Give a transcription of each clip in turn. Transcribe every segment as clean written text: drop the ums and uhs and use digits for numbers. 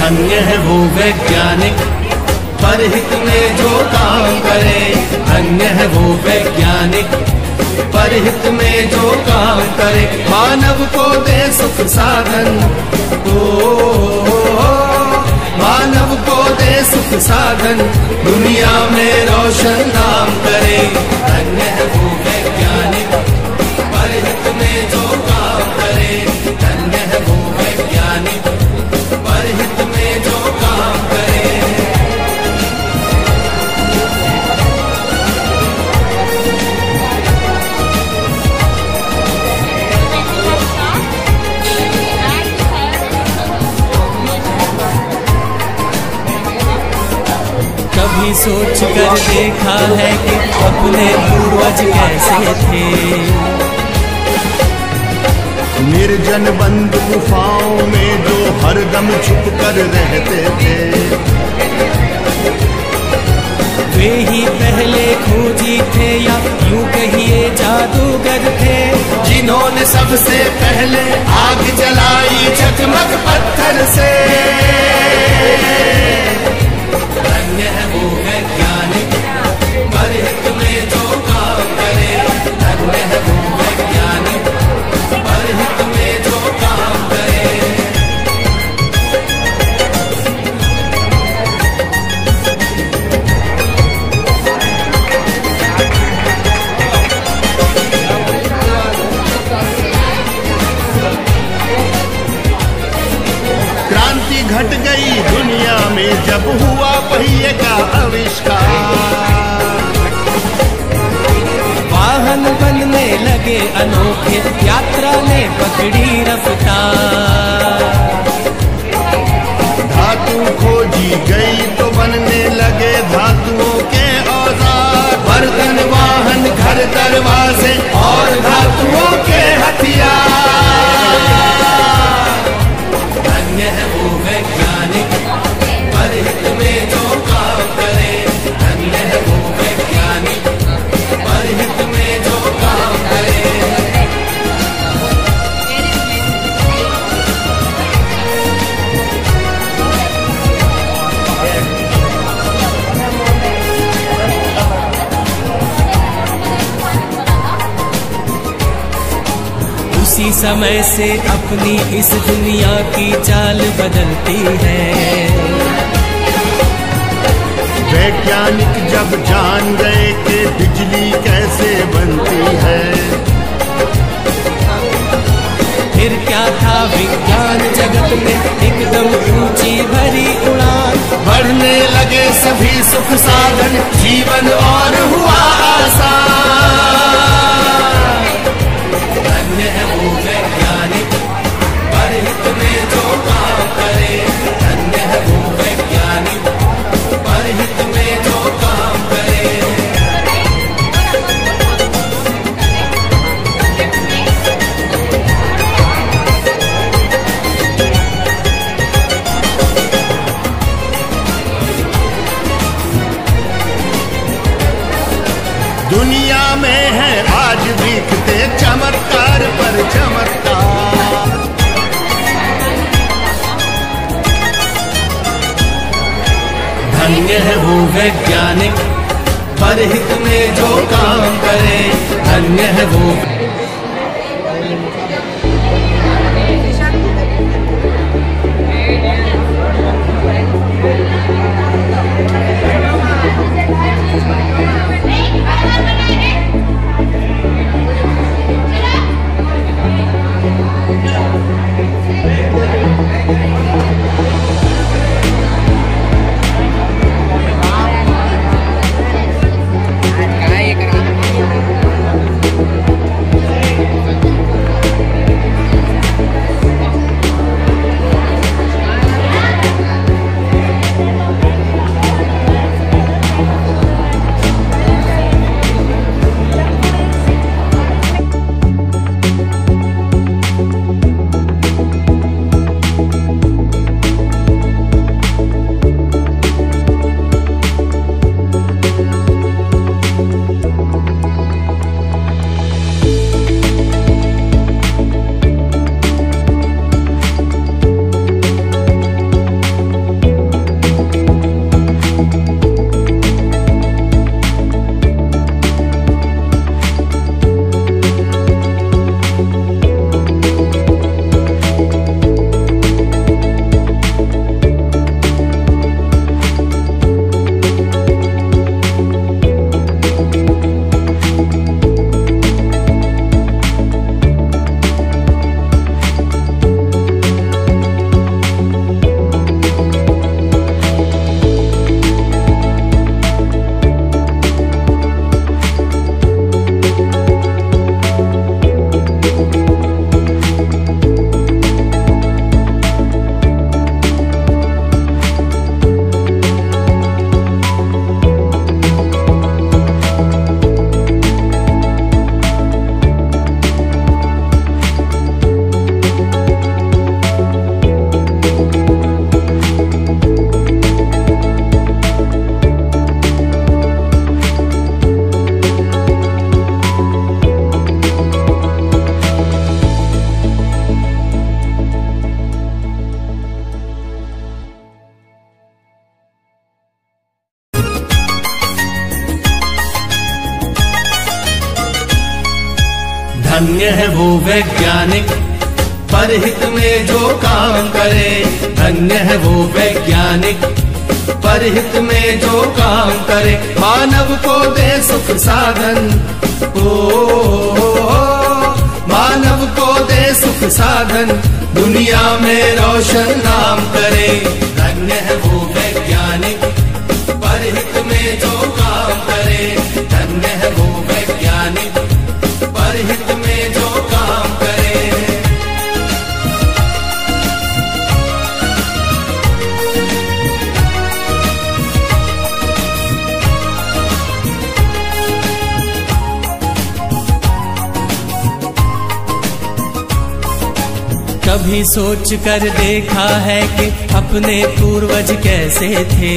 धन्य है वो वैज्ञानिक परहित में जो काम करे। धन्य है वो वैज्ञानिक परहित में जो काम करे। मानव को दे सुख साधन, मानव को दे सुख साधन, दुनिया में रोशन नाम करे। धन्य है वो वैज्ञानिक परहित में जो काम करे। धन्य है वो वैज्ञानिक परहित में जो काम करे। कभी सोच कर देखा है कि अपने पूर्वज कैसे थे। निर्जन बंद गुफाओं में जो हरदम छुप कर रहते थे। वे ही पहले खोजी थे या यूं कहिए जादूगर थे, जिन्होंने सबसे पहले आग जलाई चकमक पत्थर से। धन्य है वो वैज्ञानिक परहित में जो काम करे। धन्य है वो वैज्ञानिक परहित में जो काम करे। क्रांति घट गई दुनिया में जब हुआ पहिए का आविष्कार। वाहन बनने लगे अनोखे, यात्रा ने पकड़ी रफ्तार। धातु खोजी गई तो बनने लगे धातुओं के औजार। बर्तन वाहन घर दरवाजे और धातुओं के हथियार। धन्य है वो वैज्ञानिक परहित में जो काम करे। धन्य है वो वैज्ञानिक परहित में जो काम करे। उसी समय से अपनी इस दुनिया की चाल बदलती है। वैज्ञानिक जब जान गए कि बिजली कैसे बनती है। फिर क्या था विज्ञान जगत में एकदम ऊंची भरी उड़ान। बढ़ने लगे सभी सुख साधन, जीवन और हुआ आसान। धन्य है वो वैज्ञानिक परहित में जो काम करे। धन्य है वो वैज्ञानिक परहित में जो काम करे। दुनिया में है आज दिखते चमत्कार पर चमत्कार। धन्य है वो वैज्ञानिक परहित में जो काम करे। धन्य है वो धन्य है वो वैज्ञानिक परहित में जो काम करे। धन्य है वो वैज्ञानिक परहित में जो काम करे। मानव को दे सुख साधन, ओ मानव को दे सुख साधन, दुनिया में रोशन नाम करे। धन्य है वो वैज्ञानिक परहित में जो काम करे। धन्य है वो वैज्ञानिक परहित में जो काम करे। कभी सोच कर देखा है कि अपने पूर्वज कैसे थे।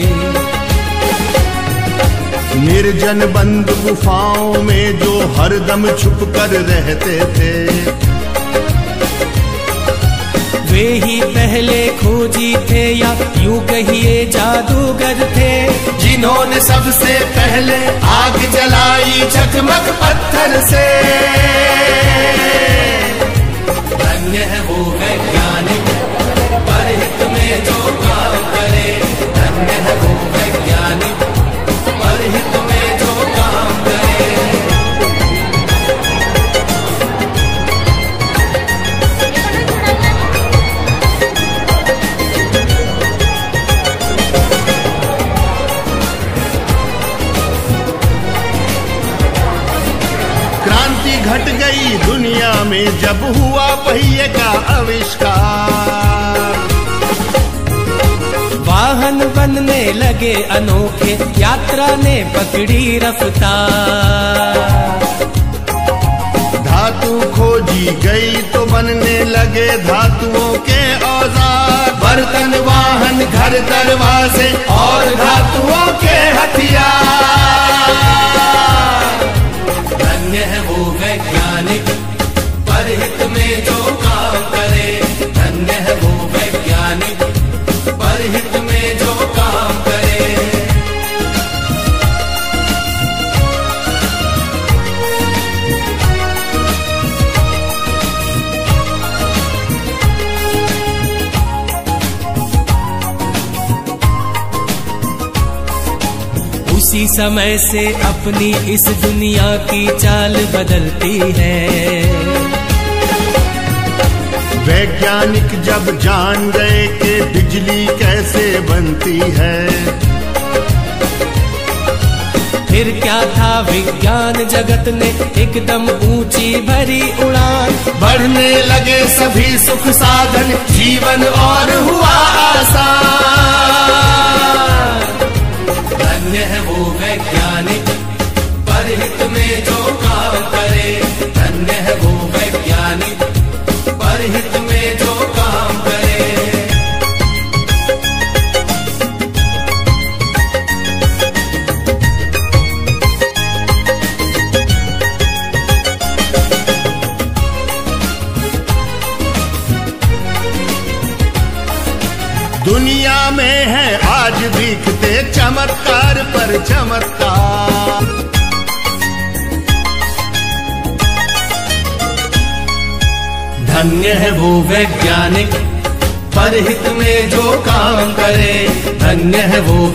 निर्जन बंद गुफाओं में जो हरदम छुप कर रहते थे। वे ही पहले खोजी थे या यूं कहिए जादूगर थे, जिन्होंने सबसे पहले आग जलाई चकमक पत्थर से। धन्य है वो वैज्ञानिक परहित में जो काम करे। धन्य है वो वैज्ञानिक परहित में जो काम करे। क्रांति घट गई दुनिया में जब हुआ पहिए का आविष्कार। वाहन बनने लगे अनोखे, यात्रा ने पकड़ी रफ्तार। धातु खोजी गई तो बनने लगे धातुओं के औजार। बर्तन वाहन घर दरवाजे और धातुओं के हथियार। धन्य है वो वैज्ञानिक परहित में जो काम करे। धन्य है वो वैज्ञानिक परहित में जो काम करे। उसी समय से अपनी इस दुनिया की चाल बदलती है। वैज्ञानिक जब जान गए कि बिजली कैसे बनती है। फिर क्या था विज्ञान जगत ने एकदम ऊंची भरी उड़ान। बढ़ने लगे सभी सुख साधन, जीवन और हुआ आसान। धन्य है वो वैज्ञानिक परहित में जो काम करे। धन्य है वो वैज्ञानिक परहित में जो काम करे। दुनिया में है आज दिखते चमत्कार पर चमत्कार। धन्य है वो वैज्ञानिक परहित में जो काम करे। धन्य है वो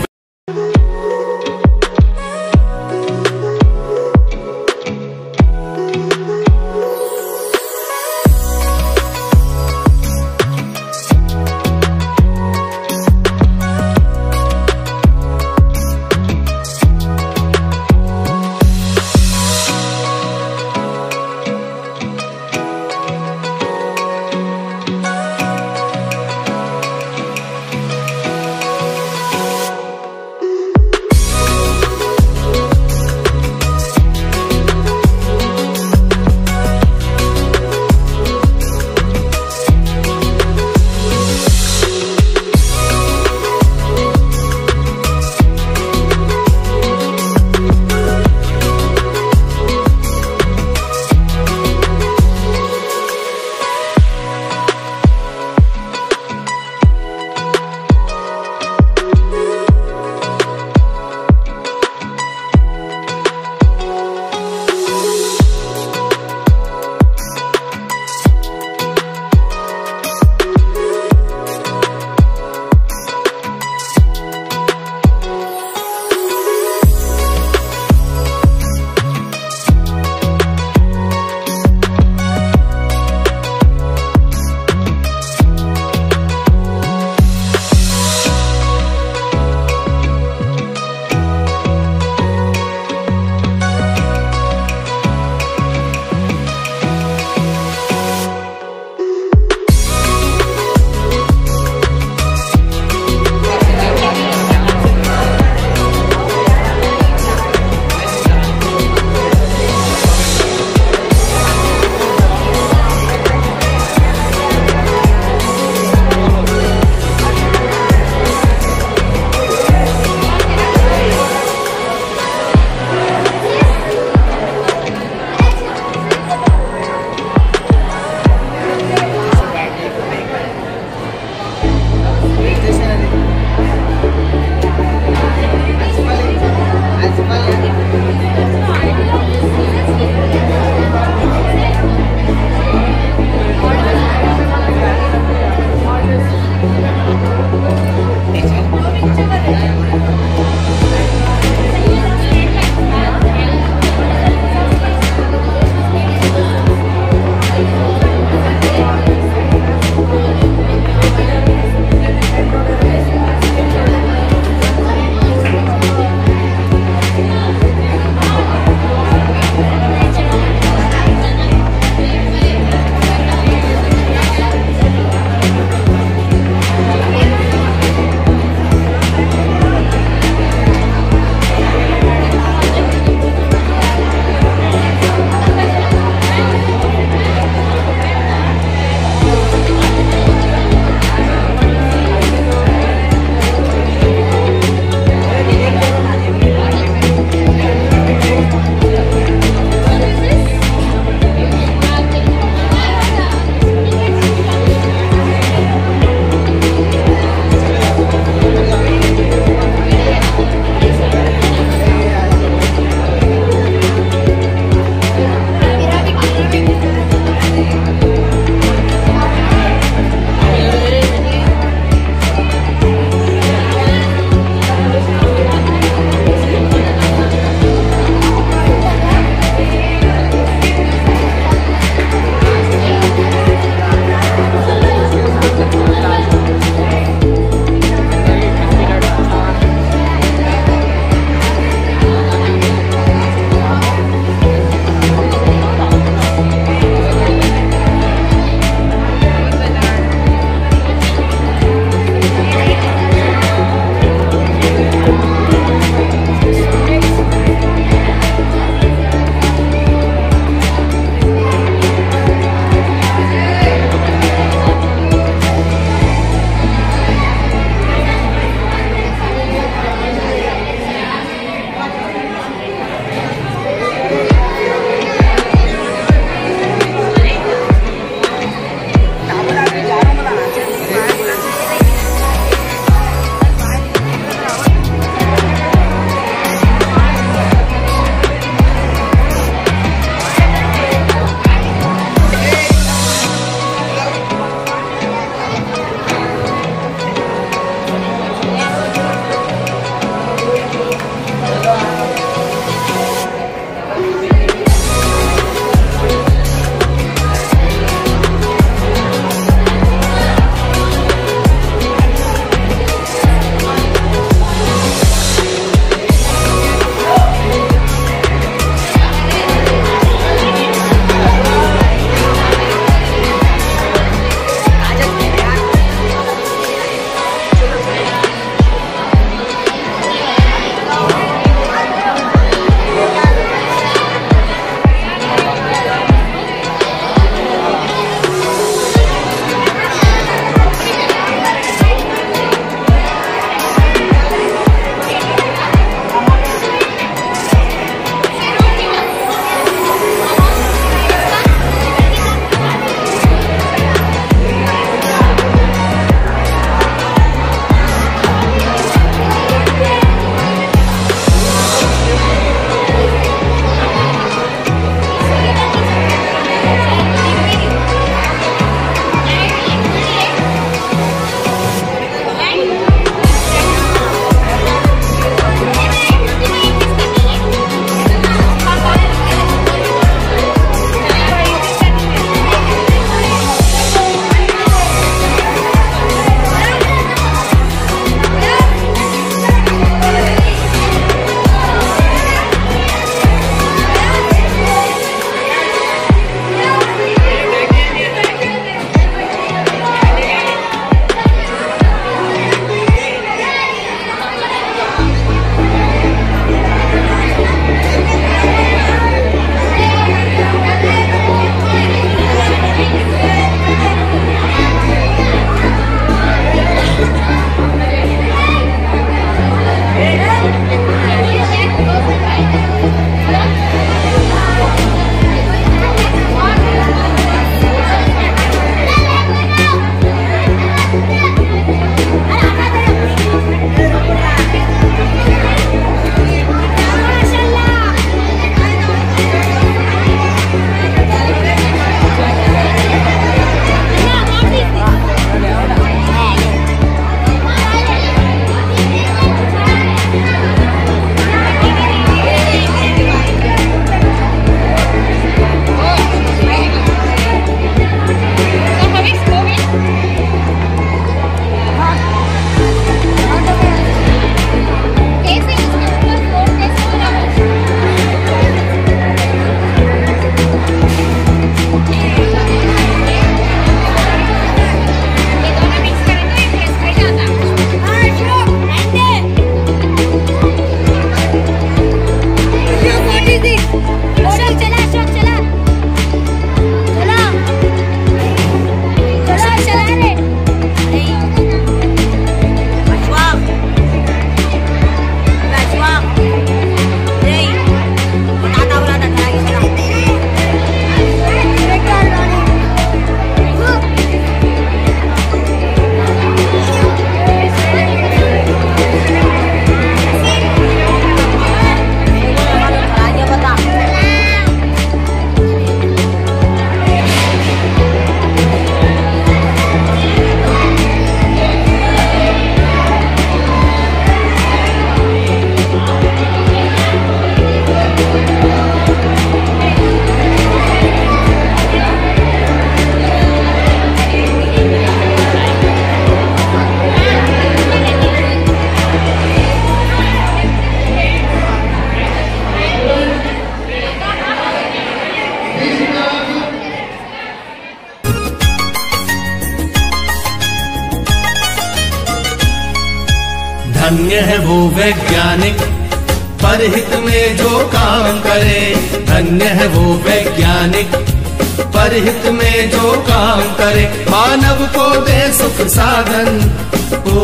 धन्य है वो वैज्ञानिक परहित में जो काम करे। धन्य है वो वैज्ञानिक परहित में जो काम करे। मानव को दे सुख साधन, ओ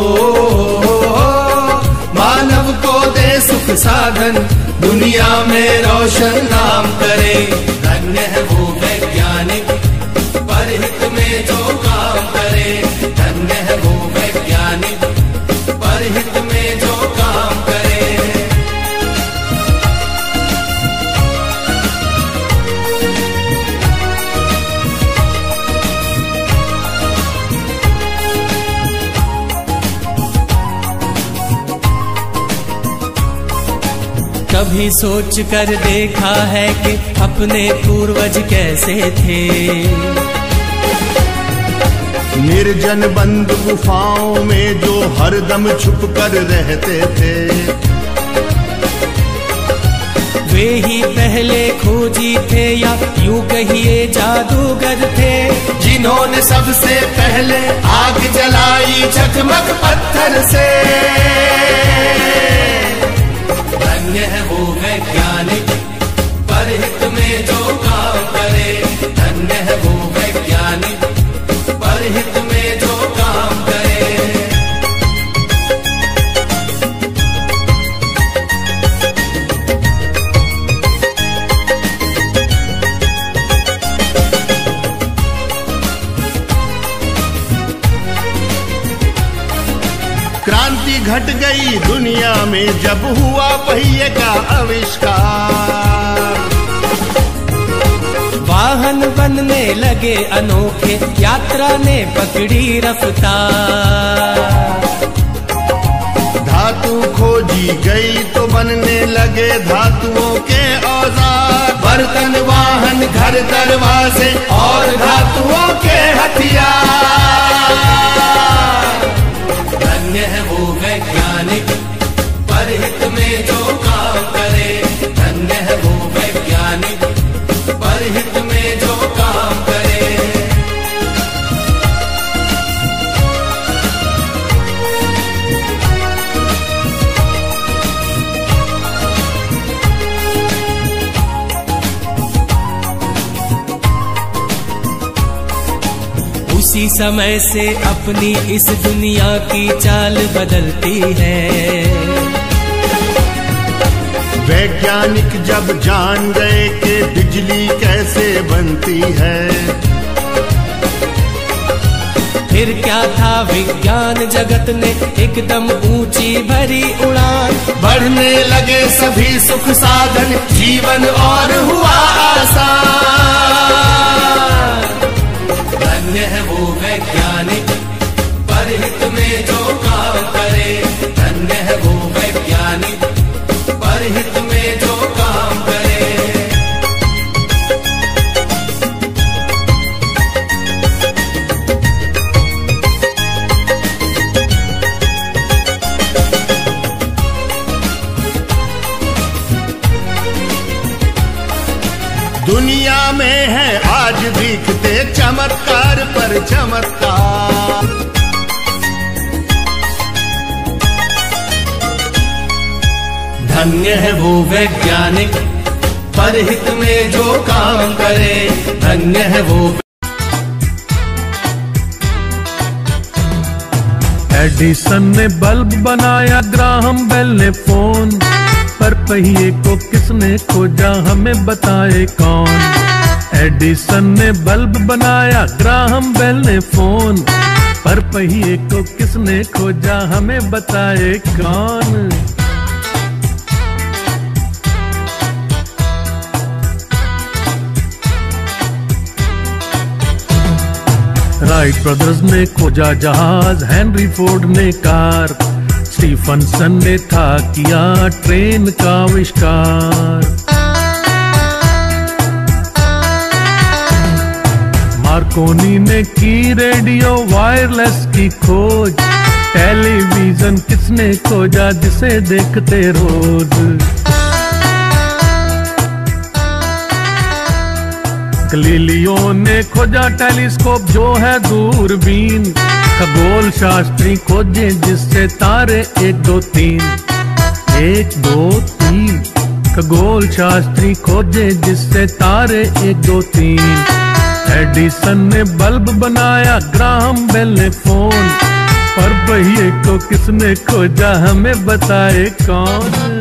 मानव को दे सुख साधन, दुनिया में रोशन नाम करे। धन्य है वो वैज्ञानिक परहित में जो काम करे। धन्य है वो वैज्ञानिक परहित में जो काम करे। कभी सोच कर देखा है कि अपने पूर्वज कैसे थे। निर्जन बंद गुफाओं में जो हरदम छुप कर रहते थे। वे ही पहले खोजी थे या यूं कहिए जादूगर थे, जिन्होंने सबसे पहले आग जलाई चकमक पत्थर से। धन्य है वो वैज्ञानिक परहित में जो काम करे। धन्य है वो वैज्ञानिक परहित में जो काम करे। क्रांति घट गई दुनिया में जब हुआ पहिए का आविष्कार। वाहन बनने लगे अनोखे, यात्रा ने पकड़ी रफ्तार। धातु खोजी गई तो बनने लगे धातुओं के औजार। बर्तन वाहन घर दरवाजे और धातुओं के हथियार। धन्य है वो वैज्ञानिक परहित में जो काम करे। धन्य है वो वैज्ञानिक परहित में जो काम करे। उसी समय से अपनी इस दुनिया की चाल बदलती है। वैज्ञानिक जब जान गए कि बिजली कैसे बनती है। फिर क्या था विज्ञान जगत ने एकदम ऊंची भरी उड़ान। बढ़ने लगे सभी सुख साधन, जीवन और हुआ आसान। धन्य है वो वैज्ञानिक परहित में जो काम करे। धन्य है वो वैज्ञानिक परहित में जो काम करे। दुनिया में है आज दिखते चमत्कार पर चमत्कार। धन्य है वो वैज्ञानिक परहित में जो काम करे। धन्य है वो। एडिसन ने बल्ब बनाया, ग्राहम बेल ने फोन, पर पहिए को किसने खोजा हमें बताए कौन। एडिसन ने बल्ब बनाया, ग्राहम बेल ने फोन, पर पहिए को किसने खोजा हमें बताए कौन। राइट ब्रदर्स ने खोजा जहाज, हेनरी फोर्ड ने कार, स्टीफनसन ने था किया ट्रेन का आविष्कार। मार्कोनी ने की रेडियो वायरलेस की खोज, टेलीविजन किसने खोजा जिसे देखते रोज। गलीलियो ने खोजा टेलीस्कोप जो है दूरबीन। खगोल शास्त्री खोजे जिससे तारे 1 2 3 1 2 3। खगोल शास्त्री खोजे जिससे तारे 1 2 3। एडिसन ने बल्ब बनाया, ग्राहम बेल ने फोन, पर पहिए को किसने खोजा हमें बताए कौन।